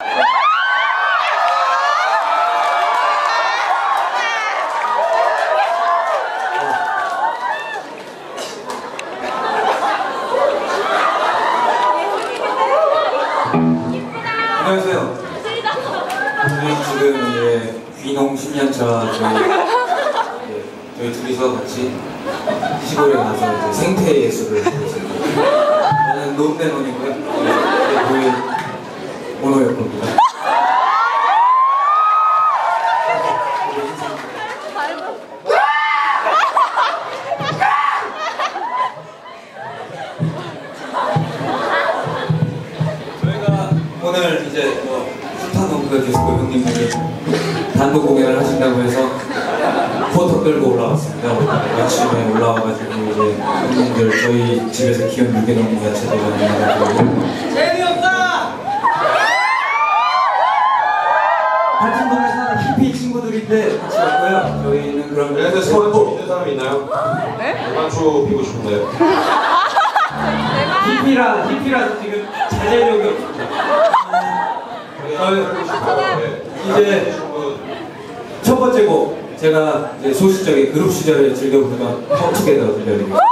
안녕하세요. 저희 지금 이제 귀농 10년차 저희 둘이서 같이 시골에 가서 이제 생태 예술을 하고 있습니다. 저는 논대논이고요. 저희 오노요코입니다. 오늘 이제 스타 농가 디스코 형님들이 단독 공연을 하신다고 해서 포터 끌고 올라왔습니다. 아침에 올라와가지고 이제 형님들 저희 집에서 키운 유기농 야채들을 만나가지고 재미없다! 같은 동네 사는 히피 친구들인데 같이 왔고요. 저희는 그럼 그래서 서울도 믿는 사람 있나요? 네? 대만초 피고 싶은데요. 히피라 지금 자제력이 없습니다. 이제 첫 번째 곡 제가 이제 소시적인 그룹 시절에 즐겨 부르던 펑투게더 들려드리겠습니다.